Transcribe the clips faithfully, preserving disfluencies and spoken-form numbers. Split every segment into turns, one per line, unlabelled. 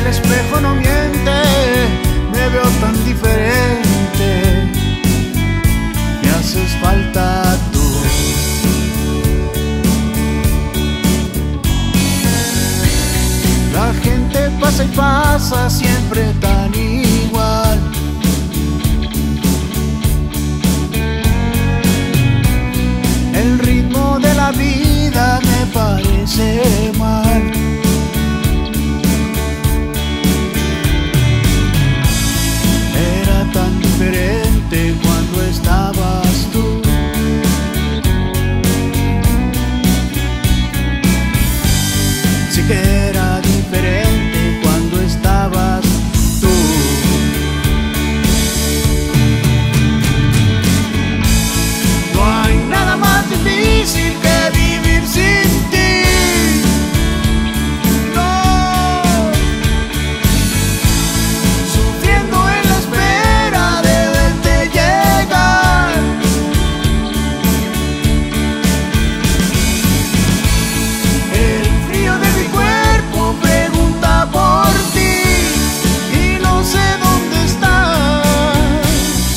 el espejo no miente, me veo tan diferente. Me haces falta tú. La gente pasa y pasa siempre tan igual. El ritmo de la vida me parece mal. Era tan diferente cuando estabas tú. Sí que era diferente cuando estabas tú. No hay nada más difícil que vivir sin ti. No, sufriendo en la espera de verte llegar. El frío de mi cuerpo pregunta por ti y no sé dónde estás.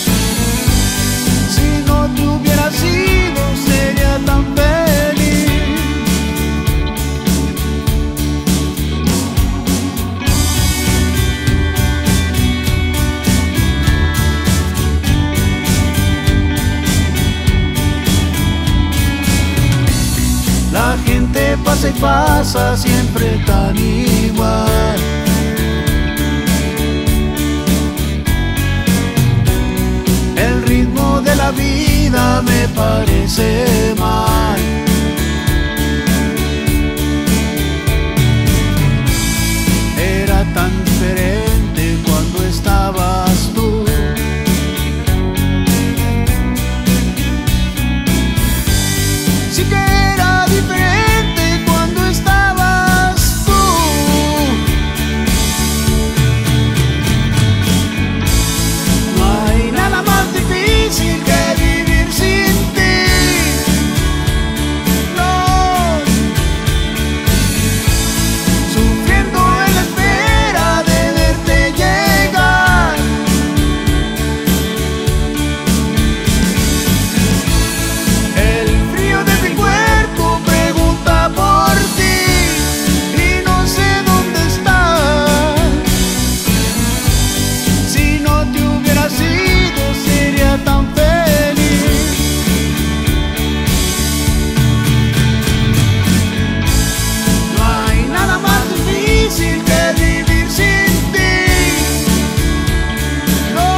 Si no te hubieras ido sería tan feliz. La gente pasa y pasa siempre tan igual. El ritmo de la vida me parece mal. Era tan diferente cuando estabas tú. Sí que era diferente cuando estabas tú. No hay nada más difícil que vivir sin ti. No, sufriendo en la espera de verte llegar. El frío de mi cuerpo pregunta por ti y no sé dónde estás. Si no te hubieras ido sería tan feliz. No hay nada más difícil que vivir sin ti. No,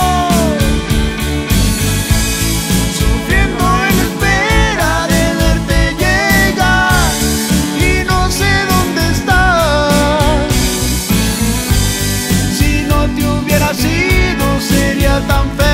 sufriendo en la espera de verte llegar y no sé dónde estás. Si no te hubieras ido sería tan feliz.